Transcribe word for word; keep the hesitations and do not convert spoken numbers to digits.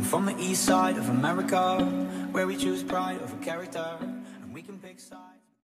from the east side of America, where we choose pride over character, and we can pick sides.